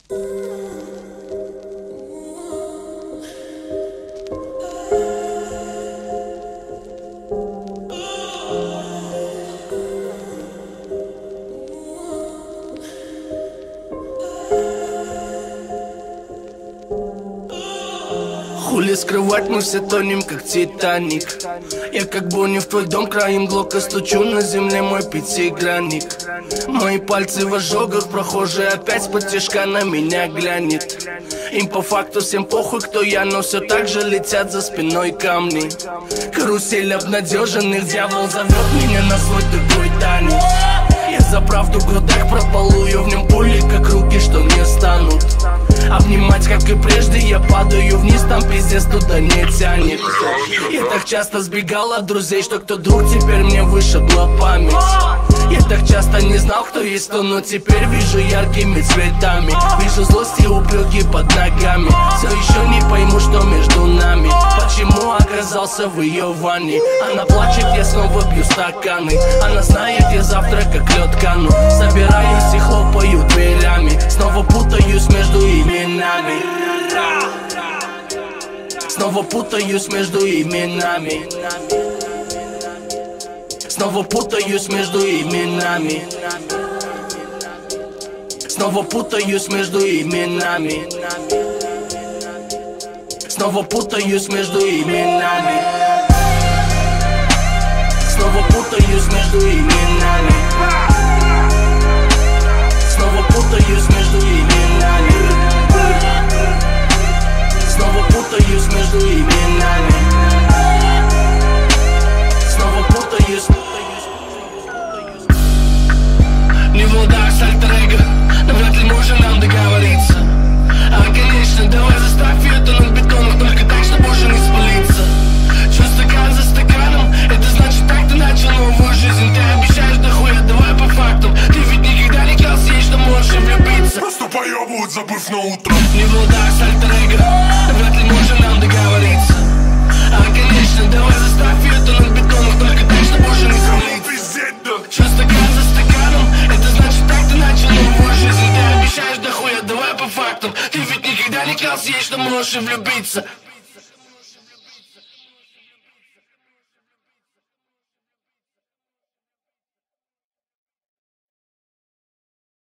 Хули скрывать, мы все тонем, как Титаник. Я как Бонни в твой дом, краем глока стучу на земле мой пятигранник. Мои пальцы в ожогах, прохожие опять с-под тишка на меня глянет. Им по факту всем похуй, кто я, но все так же летят за спиной камни. Карусель обнадеженных, дьявол зовет меня на свой другой танец. Я за правду крутак прополую, в нем пули, как руки, что не станут обнимать, как и прежде, я падаю вниз, там пиздец туда не тянет. Я так часто сбегал от друзей, что кто друг, теперь мне вышибла память. Я так часто не знал, кто есть кто, но теперь вижу яркими цветами. Вижу злость и упреки под ногами. Все еще не пойму, что между нами. Почему оказался в ее ванне? Она плачет, я снова бью стаканы. Она знает, я завтра как лед кану. Собираюсь и хлопаю дверями. Снова путаюсь между именами. Снова путаюсь между именами. Снова путаюсь между именами. Снова путаюсь между именами. Снова путаюсь между именами. Снова путаюсь между именами. Снова путаюсь между именами. Снова путаюсь между именами. Снова путаюсь. Не в ладах с альтер-эго, но вряд ли можно нам договориться. А конечно, давай заставь это на бетонах, только так, чтобы уже не спалиться. Чё стакан за стаканом, это значит так ты начал новую жизнь. Ты обещаешь дохуя, давай по фактам. Ты ведь никогда не клялся ей, что можешь и влюбиться. Просто поёбывают, забыв на утро. Не в ладах с альтер-эго, но вряд ли можно нам договориться. А конечно, давай заставь это на бетонах, только так, чтобы уже не спалиться. Чё стакан за стаканом, это значит так ты начал новую жизнь. Ты обещаешь дохуя, давай по фактам. Ты ведь никогда не клялся ей, что можешь и влюбиться.